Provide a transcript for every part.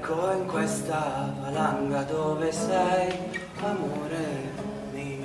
cerco in questa valanga dove sei, amore mio.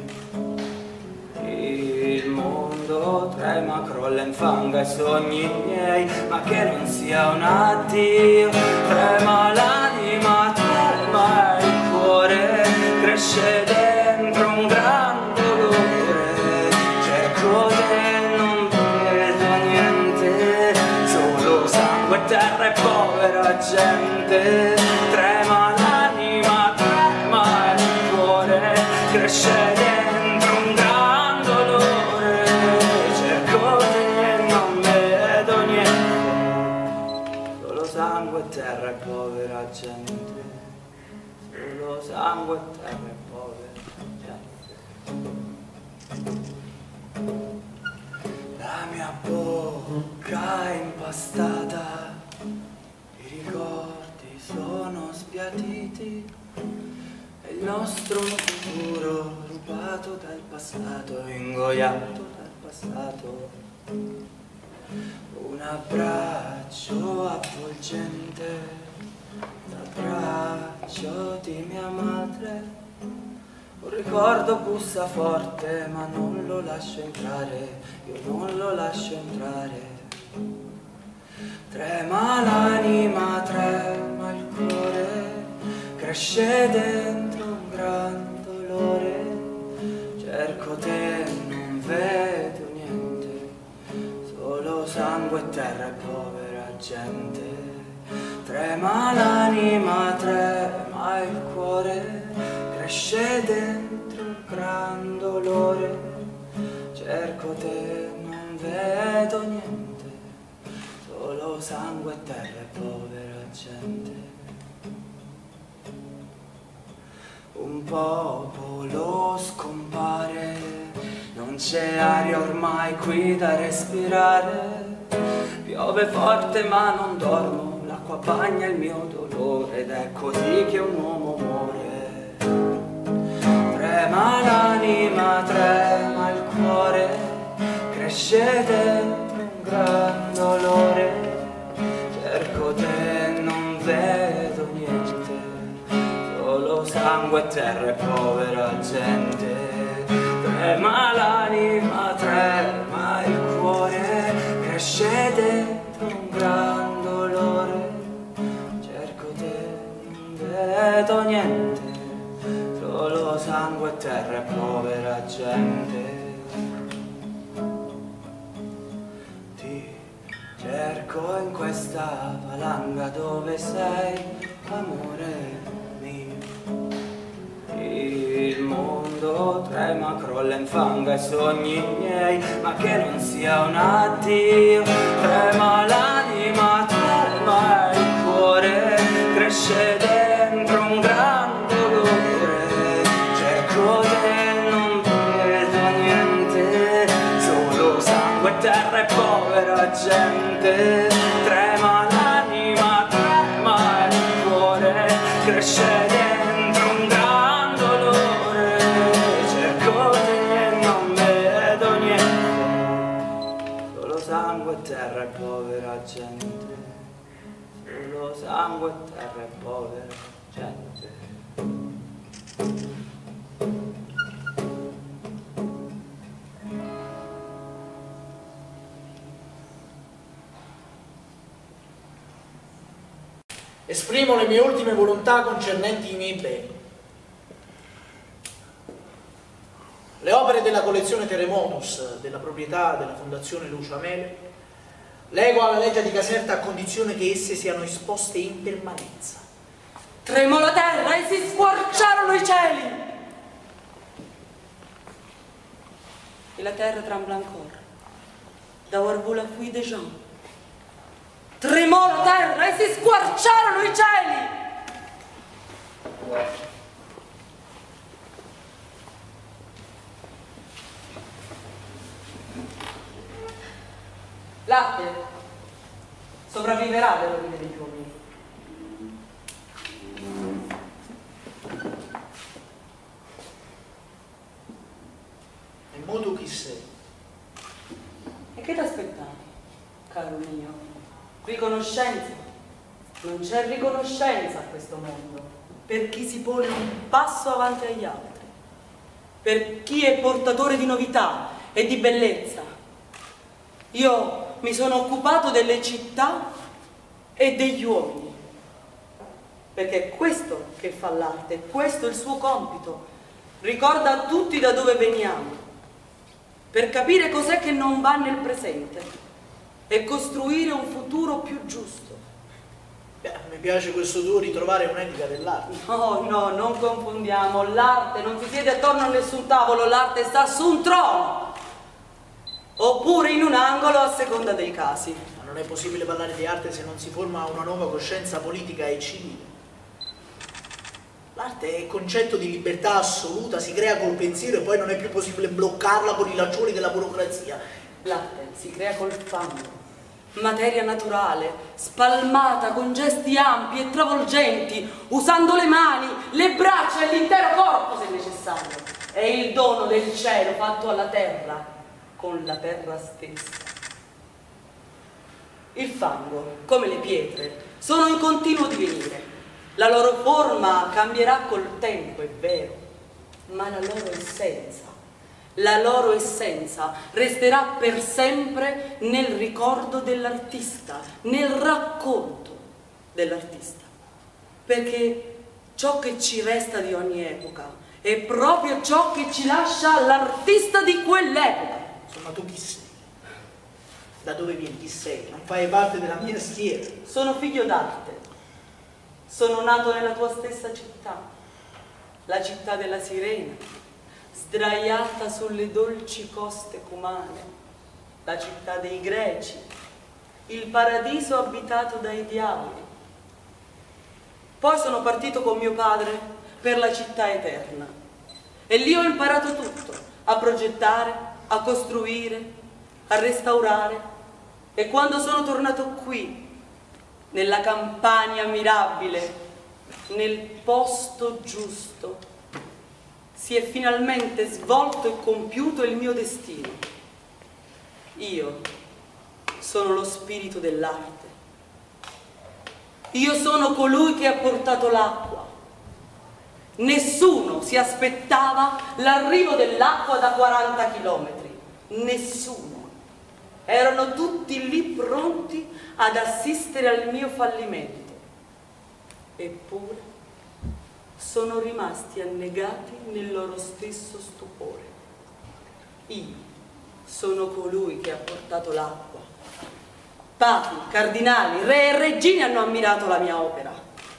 Il mondo trema, crolla, infanga i sogni miei, ma che non sia un addio. Trema l'anima, trema il cuore, cresce dentro un gran dolore. Cerco te, non vedo niente, solo sangue, terra e povera gente. Trema l'anima, trema il cuore, cresce dentro un gran dolore. Cerco te, non vedo niente, solo sangue, terra e povera gente. Solo sangue, terra e povera gente. La mia bocca è impastata, i ricordi sono sbiaditi, e il nostro futuro rubato dal passato, ingoiato dal passato. Un abbraccio avvolgente, l'abbraccio di mia madre. Un ricordo bussa forte, ma non lo lascio entrare, io non lo lascio entrare. Trema l'anima, trema il cuore, cresce dentro un gran dolore. Cerco te, non vedo niente, solo sangue, terra e povera gente. Trema l'anima, trema il cuore, cresce dentro un gran dolore. Cerco te, non vedo niente, solo sangue, terra e povera gente. Un popolo scompare, non c'è aria ormai qui da respirare. Piove forte ma non dormo, l'acqua bagna il mio dolore, ed è così che un uomo muore. Trema l'anima, trema il cuore, cresce dentro un gran dolore. Cerco te, non vedo niente, solo sangue, terra e povera gente. Trema l'anima, trema il cuore, cresce dentro un gran dolore. Cerco te, non vedo niente, solo sangue, terra e povera gente. Ti cerco in questa valanga dove sei, amore mio. Il mondo trema, crolla, infanga i sogni miei, ma che non sia un addio. Trema l'anima, trema il cuore, cresce dentro un gran dolore. Cerco te, non vedo niente, solo sangue, terra e povera gente. Trema l'anima, trema il cuore, cresce dentro un gran dolore. Cerco te, non vedo niente, solo sangue, terra e povera gente. Solo sangue, terra e povera gente. Esprimo le mie ultime volontà concernenti i miei beni. Le opere della collezione Terremotus, della proprietà della Fondazione Lucio Amele, lego alla legge di Caserta a condizione che esse siano esposte in permanenza. Tremò la terra e si squarciarono i cieli. E la terra trembla ancora. D'avoir vu la fuite des gens. Tremò la terra e si squarciarono i cieli. Latte sopravviverà alle rovine degli uomini. E mo tu chi sei? E che ti aspettavi, caro mio? Riconoscenza? Non c'è riconoscenza a questo mondo per chi si pone un passo avanti agli altri, per chi è portatore di novità e di bellezza. Io mi sono occupato delle città e degli uomini, perché è questo che fa l'arte, questo è il suo compito. Ricorda a tutti da dove veniamo, per capire cos'è che non va nel presente e costruire un futuro più giusto. Mi piace questo tuo ritrovare un'etica dell'arte. No, no, non confondiamo. L'arte non si siede attorno a nessun tavolo, l'arte sta su un trono, oppure in un angolo a seconda dei casi. Ma non è possibile parlare di arte se non si forma una nuova coscienza politica e civile. L'arte è concetto di libertà assoluta, si crea col pensiero e poi non è più possibile bloccarla con i lacciuoli della burocrazia. L'arte si crea col fango, materia naturale, spalmata con gesti ampi e travolgenti, usando le mani, le braccia e l'intero corpo se necessario. È il dono del cielo fatto alla terra, con la terra stessa. Il fango, come le pietre, sono in continuo divenire. La loro forma cambierà col tempo, è vero, ma la loro essenza resterà per sempre nel ricordo dell'artista, nel racconto dell'artista. Perché ciò che ci resta di ogni epoca è proprio ciò che ci lascia l'artista di quell'epoca. Insomma, tu chi sei? Da dove vieni? Chi sei? Non fai parte della mia schiera. Sono figlio d'arte. Sono nato nella tua stessa città, la città della sirena, sdraiata sulle dolci coste cumane, la città dei greci, il paradiso abitato dai diavoli. Poi sono partito con mio padre per la città eterna e lì ho imparato tutto, a progettare, a costruire, a restaurare, e quando sono tornato qui, nella Campania mirabile, nel posto giusto, si è finalmente svolto e compiuto il mio destino. Io sono lo spirito dell'arte. Io sono colui che ha portato l'acqua. Nessuno si aspettava l'arrivo dell'acqua da 40 chilometri. Nessuno. Erano tutti lì pronti ad assistere al mio fallimento. Eppure sono rimasti annegati nel loro stesso stupore. Io sono colui che ha portato l'acqua. Papi, cardinali, re e regine hanno ammirato la mia opera.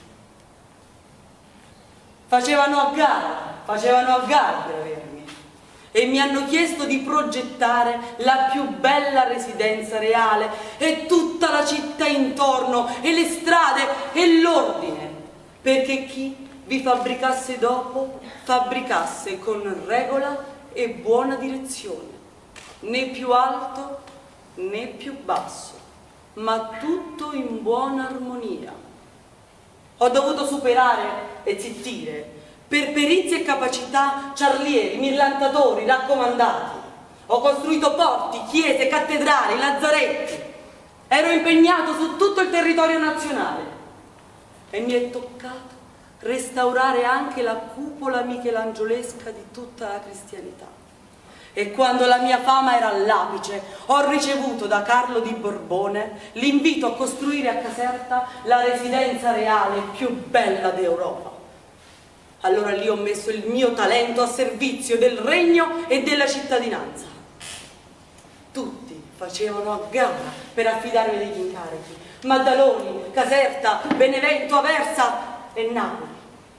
Facevano a gara per avermi. E mi hanno chiesto di progettare la più bella residenza reale e tutta la città intorno e le strade e l'ordine, perché chi vi fabbricasse dopo fabbricasse con regola e buona direzione, né più alto né più basso, ma tutto in buona armonia. Ho dovuto superare e zittire per perizie e capacità ciarlieri, millantatori, raccomandati. Ho costruito porti, chiese, cattedrali, lazzaretti. Ero impegnato su tutto il territorio nazionale e mi è toccato restaurare anche la cupola michelangiolesca di tutta la cristianità. E quando la mia fama era all'apice, ho ricevuto da Carlo di Borbone l'invito a costruire a Caserta la residenza reale più bella d'Europa. Allora lì ho messo il mio talento a servizio del regno e della cittadinanza. Tutti facevano a gara per affidarmi degli incarichi. Maddaloni, Caserta, Benevento, Aversa e Napoli.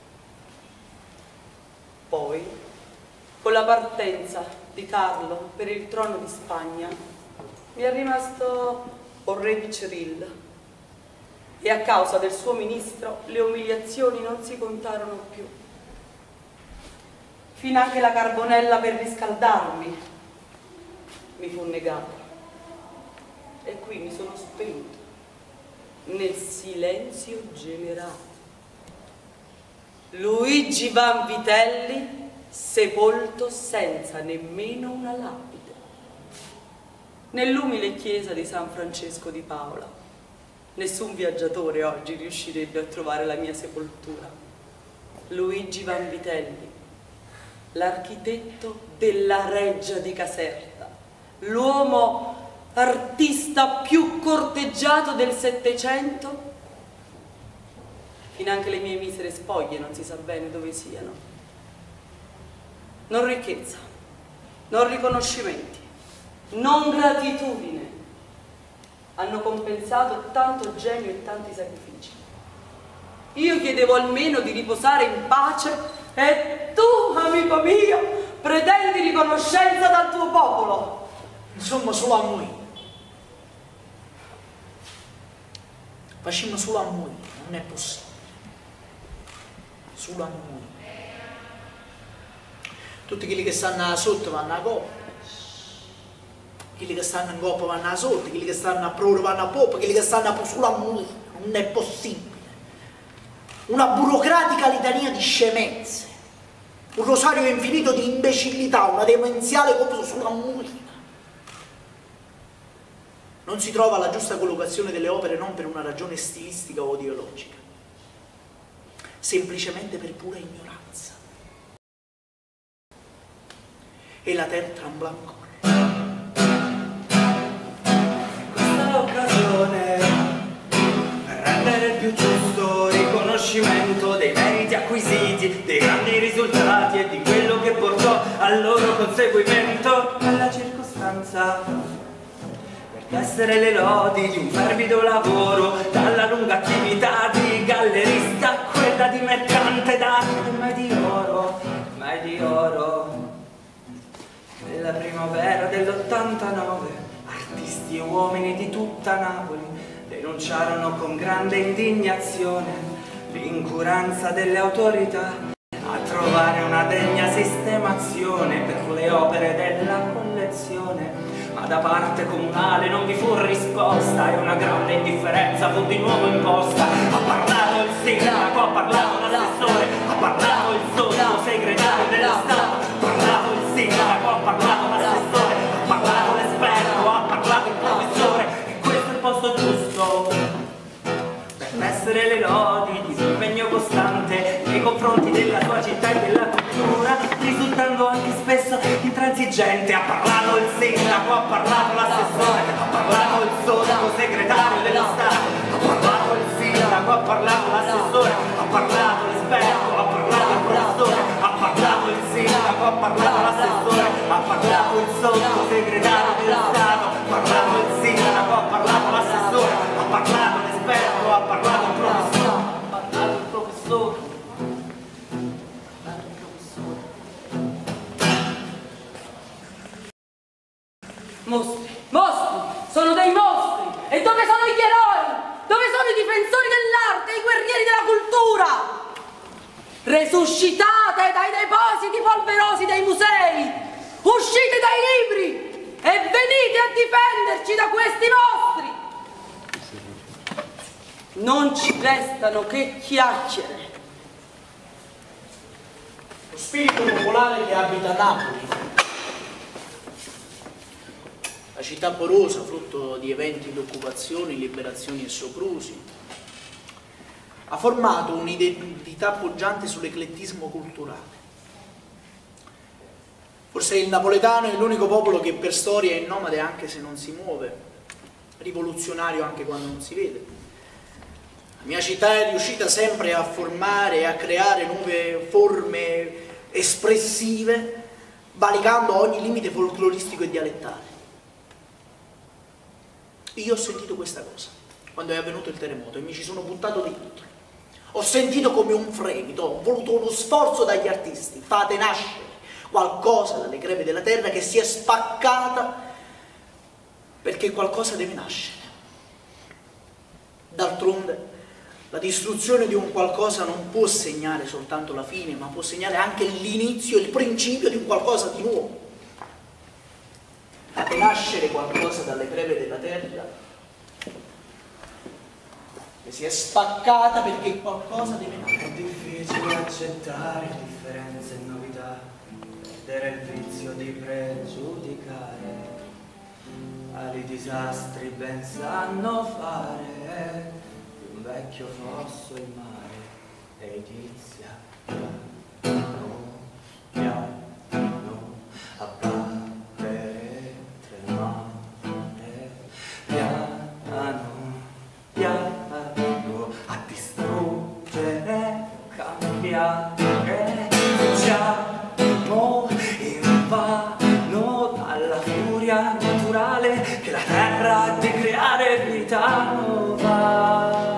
Poi, con la partenza di Carlo per il trono di Spagna, mi è rimasto un re di Ceril. E a causa del suo ministro le umiliazioni non si contarono più. Finanche la carbonella per riscaldarmi mi fu negata. E qui mi sono spento nel silenzio generale. Luigi Vanvitelli sepolto senza nemmeno una lapide nell'umile chiesa di San Francesco di Paola. Nessun viaggiatore oggi riuscirebbe a trovare la mia sepoltura. Luigi Vanvitelli, l'architetto della Reggia di Caserta, l'uomo artista più corteggiato del Settecento. Finanche le mie misere spoglie non si sa bene dove siano. Non ricchezza, non riconoscimenti, non gratitudine hanno compensato tanto genio e tanti sacrifici. Io chiedevo almeno di riposare in pace e tu, amico mio, pretendi riconoscenza dal tuo popolo. Insomma, solo a noi. Facciamo solo a noi, non è possibile. Solo a noi. Tutti quelli che stanno sotto vanno a coppa, quelli che stanno in coppa vanno a sotto, quelli che stanno a prora vanno a poppa, quelli che stanno a solo a noi. Non è possibile. Una burocratica litania di scemenze, un rosario infinito di imbecillità, una demenziale coppa sulla mulina. Non si trova la giusta collocazione delle opere non per una ragione stilistica o ideologica, semplicemente per pura ignoranza. E la terra trembla ancora. Questa è l'occasione per rendere il più giusto riconoscimento dei meriti acquisiti, dei grandi risultati e di quello che portò al loro conseguimento. Alla circostanza essere le lodi di un fervido lavoro, dalla lunga attività di gallerista a quella di mercante d'arte, mai di oro. Nella primavera dell'89 artisti e uomini di tutta Napoli denunciarono con grande indignazione l'incuranza delle autorità a trovare una degna sistemazione per le opere della collezione. Ma da parte comunale non vi fu risposta e una grande indifferenza fu di nuovo imposta. Ha parlato il sindaco, ha parlato l'assessore, ha parlato il sottosegretario dello Stato, ha parlato il sindaco, ha parlato l'assessore, ha parlato l'esperto, ha parlato il professore. E questo è il posto giusto per essere le lodi di un impegno costante nei confronti della tua città e della cultura, risultando anche spesso intransigente. Ha parlato il sindaco, ha parlato l'assessore, ha parlato il sottosegretario dello Stato, ha parlato il sindaco, ha parlato l'assessore, ha parlato l'esperto, ha parlato il professore, ha parlato il sindaco, ha parlato l'assessore, ha parlato il sottosegretario dello Stato, ha parlato il sindaco, ha parlato l'assessore, ha parlato l'esperto, ha parlato il professore, ha parlato il professore. Mostri, sono dei mostri! E dove sono gli eroi? Dove sono i difensori dell'arte, i guerrieri della cultura? Resuscitate dai depositi polverosi dei musei, uscite dai libri e venite a difenderci da questi mostri! Non ci restano che chiacchiere. Lo spirito popolare che abita Napoli, la città porosa, frutto di eventi di occupazioni, liberazioni e soprusi, ha formato un'identità poggiante sull'eclettismo culturale. Forse il napoletano è l'unico popolo che per storia è nomade anche se non si muove, rivoluzionario anche quando non si vede. La mia città è riuscita sempre a formare e a creare nuove forme espressive, valicando ogni limite folcloristico e dialettale. Io ho sentito questa cosa quando è avvenuto il terremoto e mi ci sono buttato dentro. Ho sentito come un fremito, ho voluto uno sforzo dagli artisti. Fate nascere qualcosa dalle crepe della terra che si è spaccata, perché qualcosa deve nascere. D'altronde la distruzione di un qualcosa non può segnare soltanto la fine, ma può segnare anche l'inizio, il principio di un qualcosa di nuovo. Fate nascere qualcosa dalle crepe della terra che si è spaccata, perché qualcosa deve nascere. È difficile accettare differenze e novità, perdere il vizio di pregiudicare, ali disastri ben sanno fare. vecchio fosso il mare ed inizia piano a battere, tremare, piano a distruggere, cambiare. Siamo invano dalla furia naturale che la terra ha di creare vita nuova.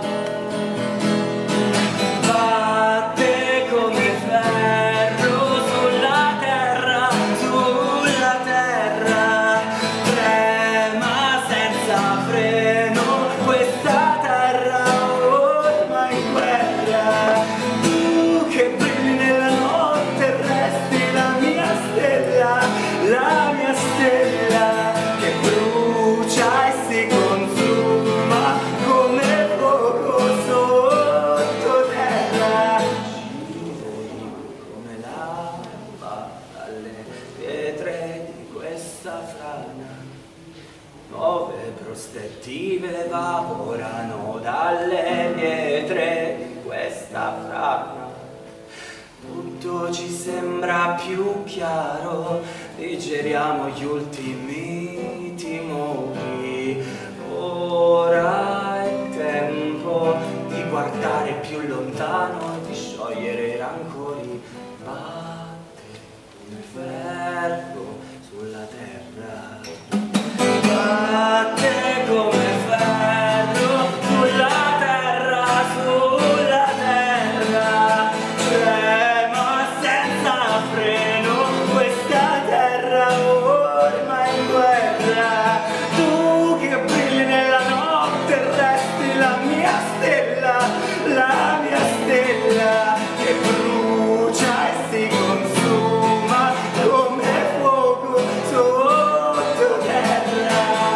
Batte come ferro sulla terra, trema senza freno questa terra ormai in guerra. Tu che brilli nella notte resti la mia stella che brucia e si consuma come fuoco sottoterra. Scivoli come lava dalle pietre di questa frana, nuove prospettive evaporano dalle pietre di questa frana. Tutto ci sembra più chiaro, digeriamo gli ultimi timori. Ora è tempo di guardare più lontano e di sciogliere i rancori. Batte come ferro sulla terra, batte come ferro sulla terra, trema senza freno questa terra ormai in guerra. Tu che brilli nella notte resti la mia stella che brucia e si consuma come fuoco sottoterra.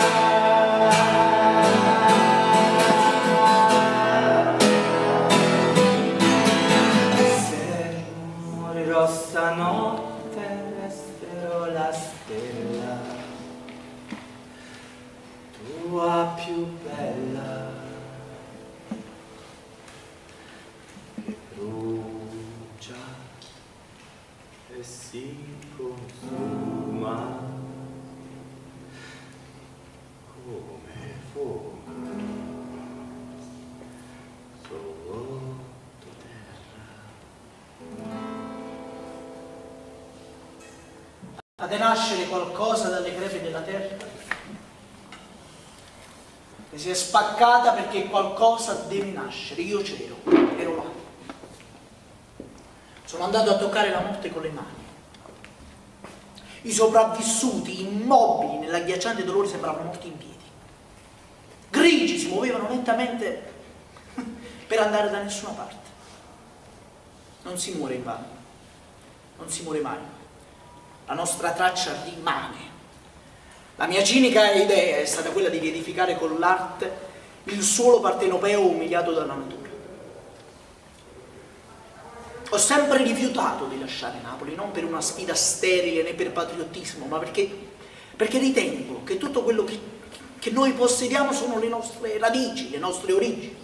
Se morirò stanotte resterò la stella tua più bella che brucia e si consuma come fuoco sottoterra. Fate nascere qualcosa dalle crepe della terra che si è spaccata perché qualcosa deve nascere. Io ero là. Sono andato a toccare la morte con le mani. I sopravvissuti, immobili nell'agghiacciante dolore, sembravano morti in piedi. Grigi si muovevano lentamente per andare da nessuna parte. Non si muore in vano, non si muore mai. La nostra traccia rimane. La mia cinica idea è stata quella di riedificare con l'arte il suolo partenopeo umiliato dalla natura. Ho sempre rifiutato di lasciare Napoli, non per una sfida sterile né per patriottismo, ma perché ritengo che tutto quello che noi possediamo sono le nostre radici, le nostre origini.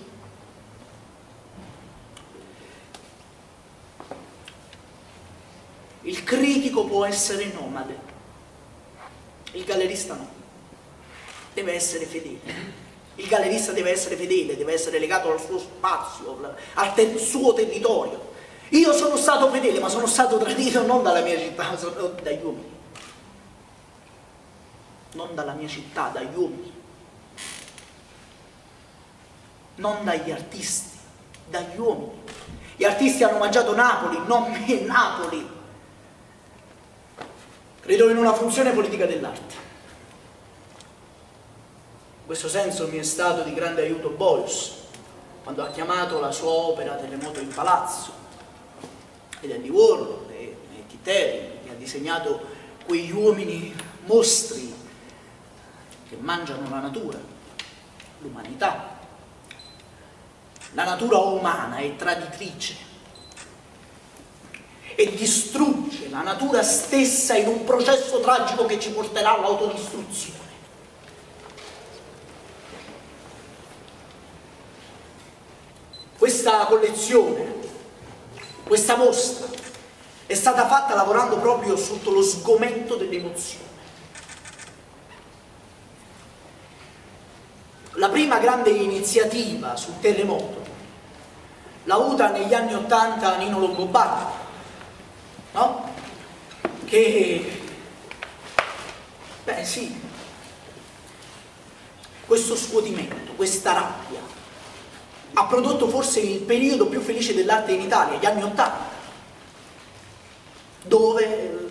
Il critico può essere nomade, il gallerista no, deve essere fedele. Il gallerista deve essere fedele, deve essere legato al suo spazio, al suo territorio. Io sono stato fedele, ma sono stato tradito non dalla mia città, ma dagli uomini. Non dalla mia città, dagli uomini. Non dagli artisti, dagli uomini. Gli artisti hanno mangiato Napoli, non me, Napoli. Credo in una funzione politica dell'arte. In questo senso mi è stato di grande aiuto Beuys, quando ha chiamato la sua opera Terremoto in Palazzo, ed Andy Warhol e Titeri, che ha disegnato quegli uomini mostri che mangiano la natura, l'umanità. La natura umana è traditrice e distrugge la natura stessa in un processo tragico che ci porterà all'autodistruzione. questa collezione, questa mostra, è stata fatta lavorando proprio sotto lo sgomento dell'emozione. La prima grande iniziativa sul terremoto l'ha avuta negli anni '80 Nino Longobardi, no? Che, beh sì, questo scuotimento, questa rabbia, ha prodotto forse il periodo più felice dell'arte in Italia, gli anni '80, dove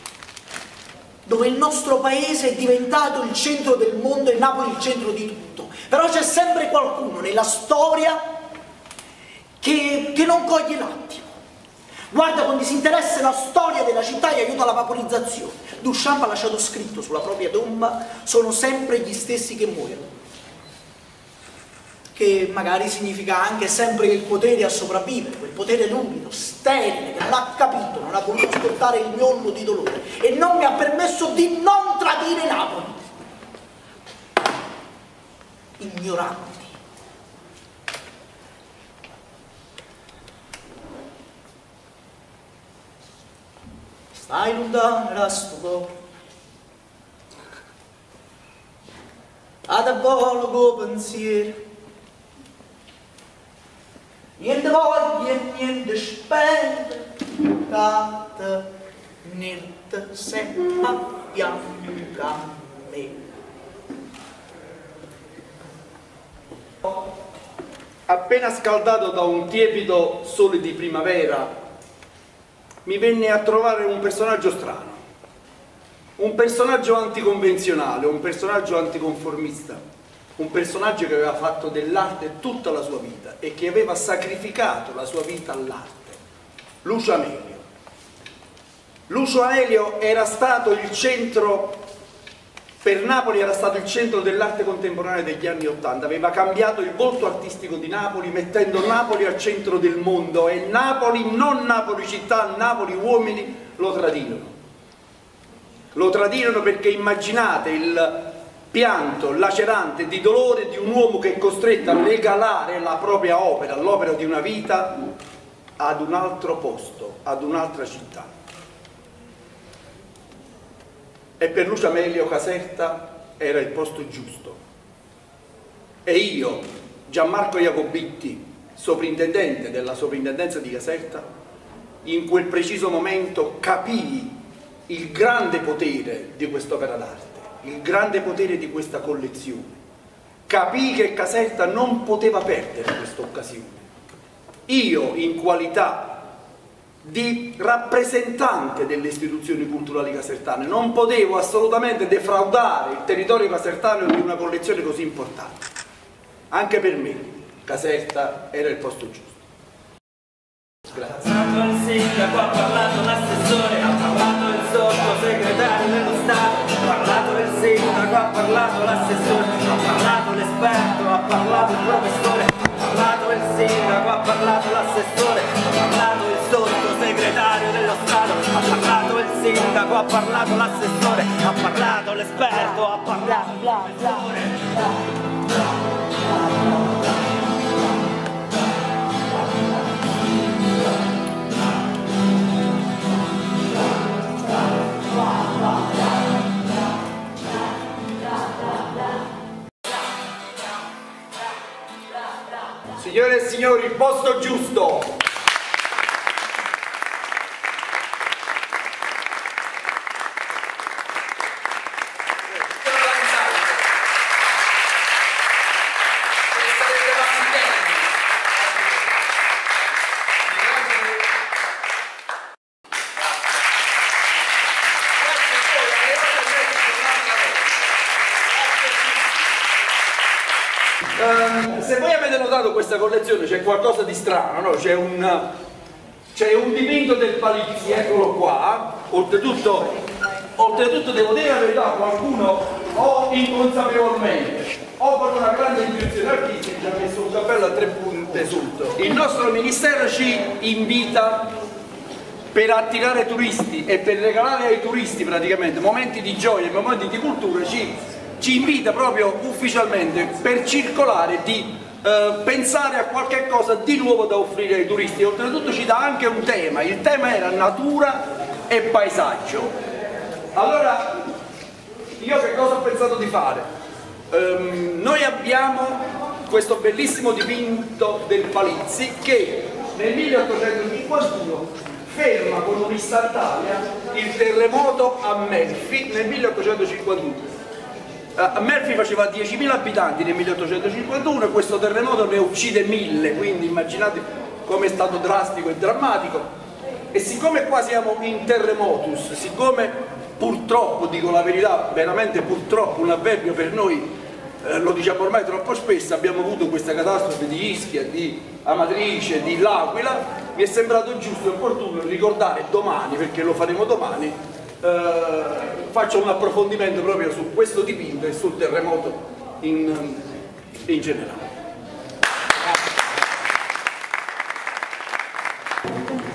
il nostro paese è diventato il centro del mondo e Napoli il centro di tutto. Però c'è sempre qualcuno nella storia che non coglie l'attimo, guarda con disinteresse la storia della città e aiuta la vaporizzazione. Duchamp ha lasciato scritto sulla propria tomba: sono sempre gli stessi che muoiono, che magari significa anche sempre che il potere a sopravvivere, quel potere lumido, sterile, che non ha capito, non ha voluto ascoltare il miollo di dolore e non mi ha permesso di non tradire Napoli. Ignoranti. Stai lontano da sto cuore, ad avvolgo pensiero, niente voglia e niente spendere, canta, niente se affianca a me. Appena scaldato da un tiepido sole di primavera, mi venne a trovare un personaggio strano, un personaggio anticonvenzionale, un personaggio anticonformista, un personaggio che aveva fatto dell'arte tutta la sua vita e che aveva sacrificato la sua vita all'arte. Lucio Amelio. Lucio Amelio era stato il centro, per Napoli era stato il centro dell'arte contemporanea degli anni '80, aveva cambiato il volto artistico di Napoli mettendo Napoli al centro del mondo, e Napoli, non Napoli città, Napoli uomini lo tradirono. Lo tradirono perché immaginate il pianto lacerante di dolore di un uomo che è costretto a regalare la propria opera, l'opera di una vita, ad un altro posto, ad un'altra città. E per Lucio Amelio Caserta era il posto giusto. E io, Gianmarco Jacobitti, sovrintendente della sovrintendenza di Caserta, in quel preciso momento capii il grande potere di quest'opera d'arte, il grande potere di questa collezione. Capii che Caserta non poteva perdere questa occasione. Io, in qualità di rappresentante delle istituzioni culturali casertane, non potevo assolutamente defraudare il territorio casertano di una collezione così importante. Anche per me Caserta era il posto giusto. Grazie. Ha parlato il sindaco, ha parlato l'assessore, ha parlato il sottosegretario dello Stato, ha parlato il sindaco, ha parlato l'assessore, ha parlato l'esperto, ha parlato il professore, ha parlato il sindaco, ha parlato l'assessore, ha parlato il sottosegretario dello Stato, ha parlato il sindaco, ha parlato l'assessore, ha parlato l'esperto, ha parlato il professore. Signore e signori, il posto giusto! Se voi avete notato questa collezione c'è qualcosa di strano, no? C'è un dipinto del Palizzi, eccolo qua. Oltretutto devo dire la verità, qualcuno o inconsapevolmente o con una grande intuizione artistica ci ha messo un cappello a 3 punte sotto. Il nostro ministero ci invita, per attirare turisti e per regalare ai turisti praticamente momenti di gioia e momenti di cultura, ci invita proprio ufficialmente per circolare di pensare a qualche cosa di nuovo da offrire ai turisti. Oltretutto ci dà anche un tema, il tema era natura e paesaggio. Allora io che cosa ho pensato di fare? Noi abbiamo questo bellissimo dipinto del Palizzi che nel 1851 ferma con un'istantanea il terremoto a Melfi nel 1851. Melfi faceva 10.000 abitanti nel 1851 e questo terremoto ne uccide 1.000, quindi immaginate come è stato drastico e drammatico. E siccome qua siamo in terremotus, siccome purtroppo, dico la verità, veramente purtroppo, un avverbio per noi, lo diciamo ormai troppo spesso, abbiamo avuto questa catastrofe di Ischia, di Amatrice, di L'Aquila, mi è sembrato giusto e opportuno ricordare domani, perché lo faremo domani, faccio un approfondimento proprio su questo dipinto e sul terremoto in generale.